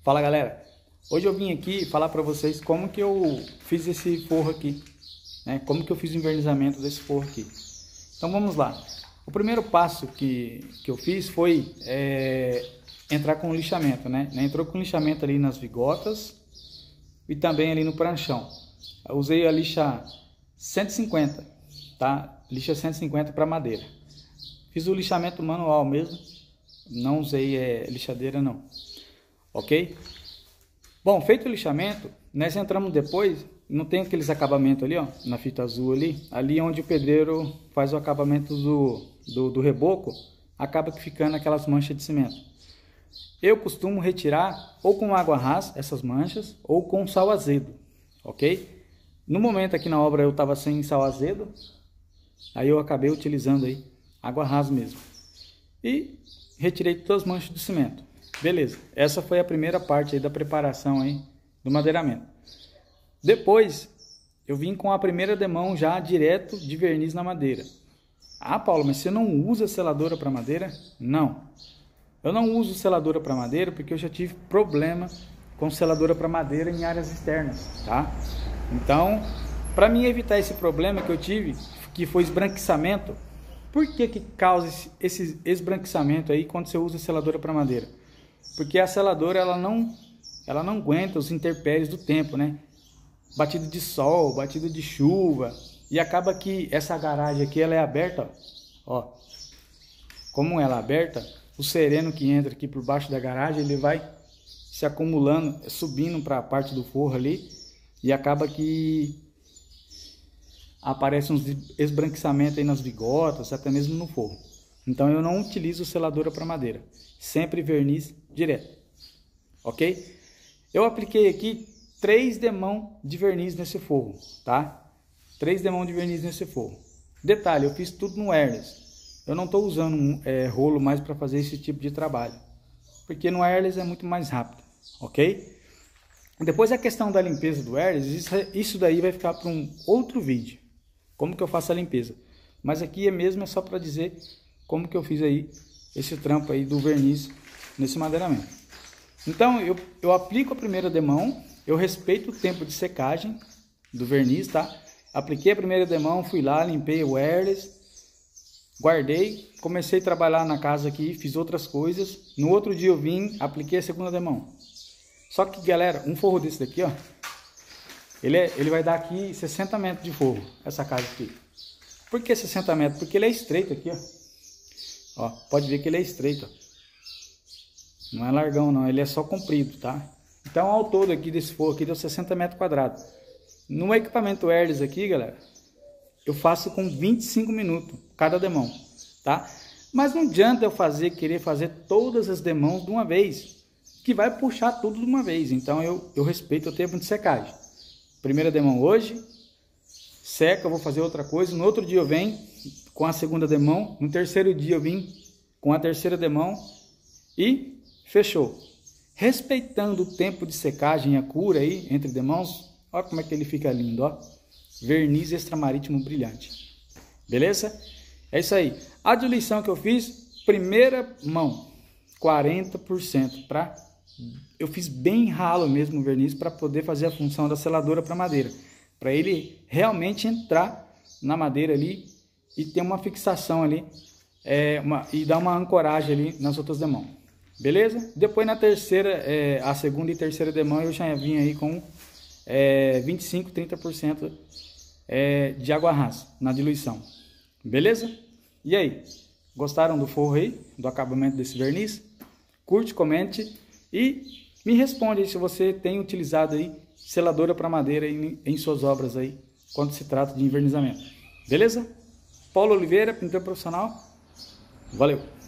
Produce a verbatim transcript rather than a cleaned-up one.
Fala galera, hoje eu vim aqui falar para vocês como que eu fiz esse forro aqui, né? Como que eu fiz o invernizamento desse forro aqui. Então vamos lá. O primeiro passo que, que eu fiz foi é, entrar com o lixamento, né? Entrou com lixamento ali nas vigotas e também ali no pranchão. Eu usei a lixa cento e cinquenta, tá? Lixa cento e cinquenta para madeira. Fiz o lixamento manual mesmo, não usei é, lixadeira não. Ok? Bom, feito o lixamento, nós entramos depois, não tem aqueles acabamentos ali, ó, na fita azul ali, ali onde o pedreiro faz o acabamento do, do, do reboco, acaba ficando aquelas manchas de cimento. Eu costumo retirar ou com água rasa essas manchas, ou com sal azedo, ok? No momento aqui na obra eu estava sem sal azedo, aí eu acabei utilizando aí água rasa mesmo. E retirei todas as manchas do cimento. Beleza, essa foi a primeira parte aí da preparação aí do madeiramento. Depois, eu vim com a primeira demão já direto de verniz na madeira. Ah, Paulo, mas você não usa seladora para madeira? Não. Eu não uso seladora para madeira porque eu já tive problema com seladora para madeira em áreas externas, tá? Então, para mim evitar esse problema que eu tive, que foi esbranquiçamento, por que que causa esse esbranquiçamento aí quando você usa seladora para madeira? Porque a seladora ela não, ela não aguenta os intempéries do tempo, né? Batido de sol, batido de chuva. E acaba que essa garagem aqui ela é aberta, ó. Ó. Como ela é aberta, o sereno que entra aqui por baixo da garagem, ele vai se acumulando, subindo para a parte do forro ali. E acaba que aparece uns esbranquiçamentos aí nas vigotas, até mesmo no forro. Então eu não utilizo seladora para madeira. Sempre verniz direto, ok? Eu apliquei aqui três demão de verniz nesse forro, tá? Três demão de verniz nesse forro. Detalhe, eu fiz tudo no airless. Eu não estou usando um, é, rolo mais para fazer esse tipo de trabalho, porque no airless é muito mais rápido, ok? Depois a questão da limpeza do airless, isso, isso daí vai ficar para um outro vídeo. Como que eu faço a limpeza? Mas aqui é mesmo é só para dizer como que eu fiz aí esse trampo aí do verniz nesse madeiramento. Então eu, eu aplico a primeira demão, eu respeito o tempo de secagem do verniz, tá? Apliquei a primeira demão, fui lá, limpei o airless, guardei, comecei a trabalhar na casa aqui, fiz outras coisas. No outro dia eu vim, apliquei a segunda demão. Só que galera, um forro desse daqui, ó, ele, é, ele vai dar aqui sessenta metros de forro, essa casa aqui. Por que sessenta metros? Porque ele é estreito aqui, ó. Ó, pode ver que ele é estreito, ó. Não é largão não, ele é só comprido, tá? Então ao todo aqui desse forro aqui deu sessenta metros quadrados. No equipamento airless aqui, galera, eu faço com vinte e cinco minutos cada demão, tá? Mas não adianta eu fazer, querer fazer todas as demãos de uma vez, que vai puxar tudo de uma vez. Então eu, eu respeito o tempo de secagem. Primeira demão hoje, seca, eu vou fazer outra coisa. No outro dia eu venho com a segunda demão. No terceiro dia eu vim com a terceira demão e fechou. Respeitando o tempo de secagem e a cura aí entre demãos, olha como é que ele fica lindo, ó. Verniz extramarítimo brilhante. Beleza? É isso aí. A diluição que eu fiz, primeira mão, quarenta por cento para eu fiz bem ralo mesmo o verniz para poder fazer a função da seladora para madeira, para ele realmente entrar na madeira ali e ter uma fixação ali é, uma, e dar uma ancoragem ali nas outras demãos. Beleza? Depois na terceira, é, a segunda e terceira demão eu já vim aí com é, vinte e cinco, trinta por cento é, de água rasa na diluição. Beleza? E aí? Gostaram do forro aí? Do acabamento desse verniz? Curte, comente e me responde aí se você tem utilizado aí seladora para madeira em, em suas obras aí, quando se trata de invernizamento. Beleza? Paulo Oliveira, pintor profissional. Valeu!